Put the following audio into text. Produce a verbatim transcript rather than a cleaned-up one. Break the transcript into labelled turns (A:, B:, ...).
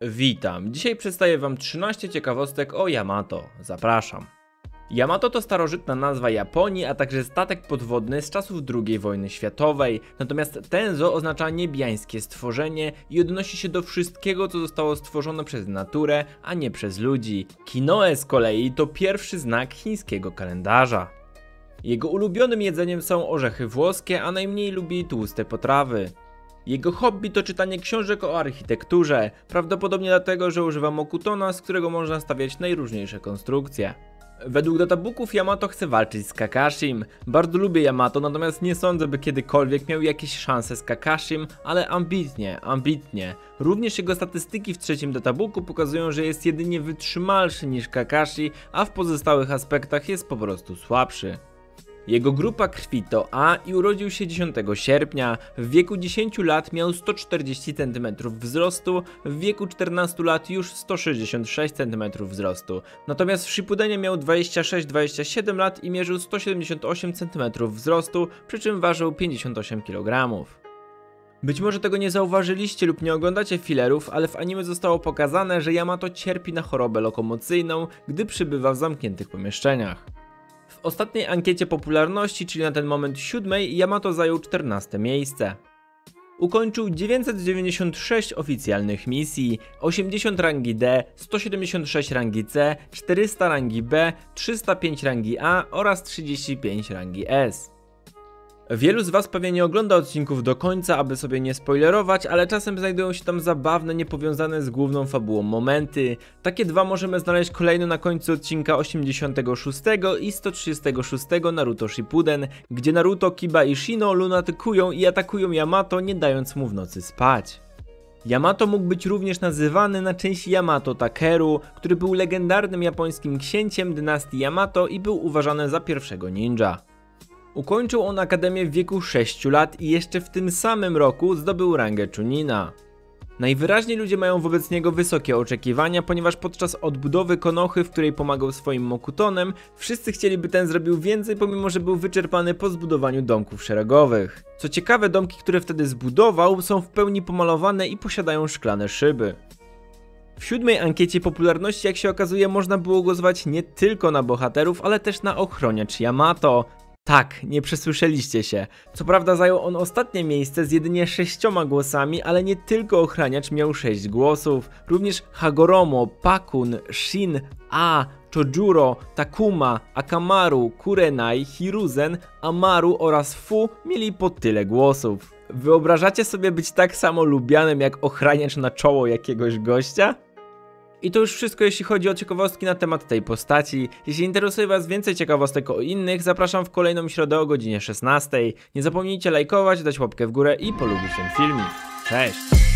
A: Witam, dzisiaj przedstawię wam trzynaście ciekawostek o Yamato. Zapraszam. Yamato to starożytna nazwa Japonii, a także statek podwodny z czasów drugiej wojny światowej. Natomiast Tenzo oznacza niebiańskie stworzenie i odnosi się do wszystkiego, co zostało stworzone przez naturę, a nie przez ludzi. Kinoe z kolei to pierwszy znak chińskiego kalendarza. Jego ulubionym jedzeniem są orzechy włoskie, a najmniej lubi tłuste potrawy. Jego hobby to czytanie książek o architekturze, prawdopodobnie dlatego, że używa Mokutona, z którego można stawiać najróżniejsze konstrukcje. Według databooków Yamato chce walczyć z Kakashim. Bardzo lubię Yamato, natomiast nie sądzę, by kiedykolwiek miał jakieś szanse z Kakashim, ale ambitnie, ambitnie. Również jego statystyki w trzecim databooku pokazują, że jest jedynie wytrzymalszy niż Kakashi, a w pozostałych aspektach jest po prostu słabszy. Jego grupa krwi to A i urodził się dziesiątego sierpnia. W wieku dziesięciu lat miał sto czterdzieści centymetrów wzrostu, w wieku czternastu lat już sto sześćdziesiąt sześć centymetrów wzrostu. Natomiast w Shippudenie miał dwadzieścia sześć dwadzieścia siedem lat i mierzył sto siedemdziesiąt osiem centymetrów wzrostu, przy czym ważył pięćdziesiąt osiem kilogramów. Być może tego nie zauważyliście lub nie oglądacie fillerów, ale w anime zostało pokazane, że Yamato cierpi na chorobę lokomocyjną, gdy przybywa w zamkniętych pomieszczeniach. W ostatniej ankiecie popularności, czyli na ten moment siódmej, Yamato zajął czternaste miejsce. Ukończył dziewięćset dziewięćdziesiąt sześć oficjalnych misji, osiemdziesiąt rangi D, sto siedemdziesiąt sześć rangi C, czterysta rangi B, trzysta pięć rangi A oraz trzydzieści pięć rangi S. Wielu z was pewnie nie ogląda odcinków do końca, aby sobie nie spoilerować, ale czasem znajdują się tam zabawne, niepowiązane z główną fabułą momenty. Takie dwa możemy znaleźć kolejno na końcu odcinka osiemdziesiątego szóstego i sto trzydziestego szóstego Naruto Shippuden, gdzie Naruto, Kiba i Shino lunatykują i atakują Yamato, nie dając mu w nocy spać. Yamato mógł być również nazywany na część Yamato Takeru, który był legendarnym japońskim księciem dynastii Yamato i był uważany za pierwszego ninja. Ukończył on akademię w wieku sześciu lat i jeszcze w tym samym roku zdobył rangę Chunina. Najwyraźniej ludzie mają wobec niego wysokie oczekiwania, ponieważ podczas odbudowy Konochy, w której pomagał swoim Mokutonem, wszyscy chcieli, by ten zrobił więcej, pomimo że był wyczerpany po zbudowaniu domków szeregowych. Co ciekawe, domki, które wtedy zbudował, są w pełni pomalowane i posiadają szklane szyby. W siódmej ankiecie popularności, jak się okazuje, można było głosować nie tylko na bohaterów, ale też na ochroniacz Yamato. Tak, nie przesłyszeliście się. Co prawda zajął on ostatnie miejsce z jedynie sześcioma głosami, ale nie tylko ochraniacz miał sześć głosów. Również Hagoromo, Pakun, Shin, A, Chojuro, Takuma, Akamaru, Kurenai, Hiruzen, Amaru oraz Fu mieli po tyle głosów. Wyobrażacie sobie być tak samo lubianym jak ochraniacz na czoło jakiegoś gościa? I to już wszystko, jeśli chodzi o ciekawostki na temat tej postaci. Jeśli interesuje was więcej ciekawostek o innych, zapraszam w kolejną środę o godzinie szesnastej. Nie zapomnijcie lajkować, dać łapkę w górę i polubić ten filmik. Cześć!